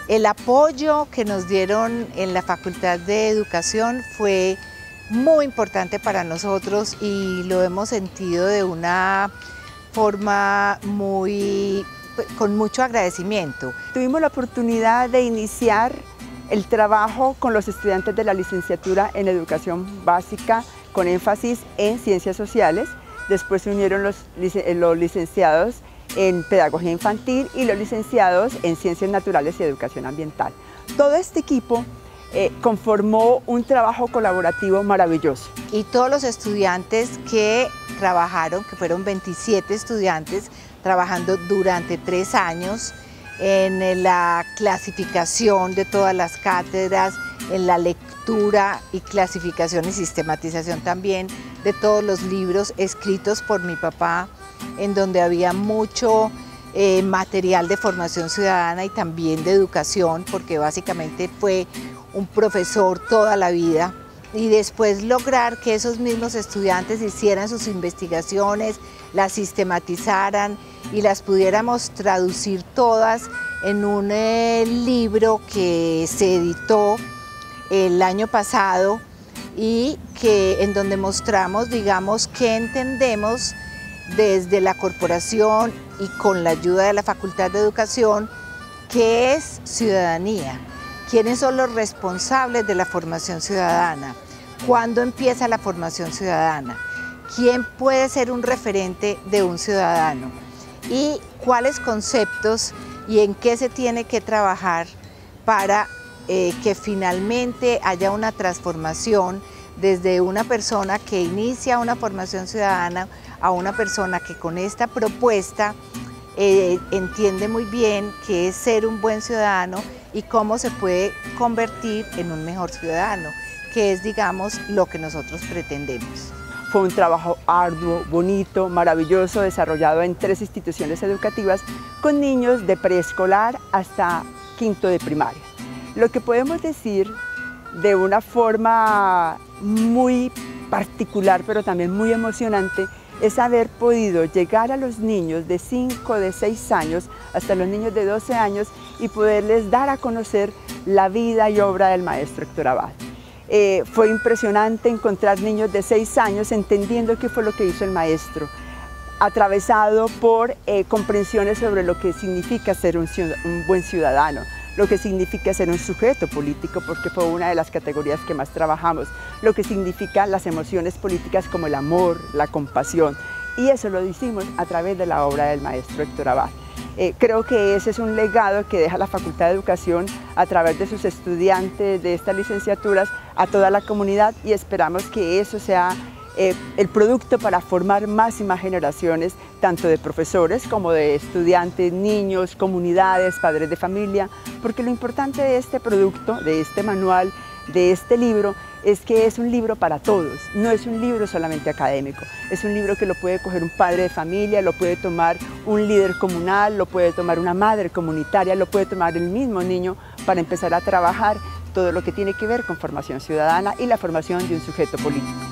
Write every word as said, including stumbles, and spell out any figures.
El apoyo que nos dieron en la Facultad de Educación fue muy importante para nosotros y lo hemos sentido de una forma muy, con mucho agradecimiento. Tuvimos la oportunidad de iniciar el trabajo con los estudiantes de la licenciatura en Educación Básica con énfasis en Ciencias Sociales. Después se unieron los, los licenciados en Pedagogía Infantil y los licenciados en Ciencias Naturales y Educación Ambiental. Todo este equipo eh, conformó un trabajo colaborativo maravilloso. Y todos los estudiantes que trabajaron, que fueron veintisiete estudiantes, trabajando durante tres años en la clasificación de todas las cátedras, en la lectura y clasificación y sistematización también de todos los libros escritos por mi papá, en donde había mucho eh, material de formación ciudadana y también de educación, porque básicamente fue un profesor toda la vida. Y después lograr que esos mismos estudiantes hicieran sus investigaciones, las sistematizaran y las pudiéramos traducir todas en un eh, libro que se editó el año pasado y que en donde mostramos, digamos, qué entendemos desde la corporación y con la ayuda de la Facultad de Educación, qué es ciudadanía, quiénes son los responsables de la formación ciudadana, cuándo empieza la formación ciudadana, quién puede ser un referente de un ciudadano y cuáles conceptos y en qué se tiene que trabajar para eh, que finalmente haya una transformación desde una persona que inicia una formación ciudadana a una persona que con esta propuesta eh, entiende muy bien qué es ser un buen ciudadano y cómo se puede convertir en un mejor ciudadano, que es, digamos, lo que nosotros pretendemos. Fue un trabajo arduo, bonito, maravilloso, desarrollado en tres instituciones educativas con niños de preescolar hasta quinto de primaria. Lo que podemos decir de una forma muy particular, pero también muy emocionante, es haber podido llegar a los niños de cinco, de seis años, hasta los niños de doce años y poderles dar a conocer la vida y obra del maestro Héctor Abad. Eh, fue impresionante encontrar niños de seis años entendiendo qué fue lo que hizo el maestro, atravesado por eh, comprensiones sobre lo que significa ser un, un buen ciudadano, lo que significa ser un sujeto político, porque fue una de las categorías que más trabajamos, lo que significa las emociones políticas como el amor, la compasión, y eso lo hicimos a través de la obra del maestro Héctor Abad. Eh, creo que ese es un legado que deja la Facultad de Educación a través de sus estudiantes de estas licenciaturas a toda la comunidad y esperamos que eso sea eh, el producto para formar más y más generaciones, tanto de profesores como de estudiantes, niños, comunidades, padres de familia, porque lo importante de este producto, de este manual, de este libro, es que es un libro para todos, no es un libro solamente académico, es un libro que lo puede coger un padre de familia, lo puede tomar un líder comunal, lo puede tomar una madre comunitaria, lo puede tomar el mismo niño para empezar a trabajar todo lo que tiene que ver con formación ciudadana y la formación de un sujeto político.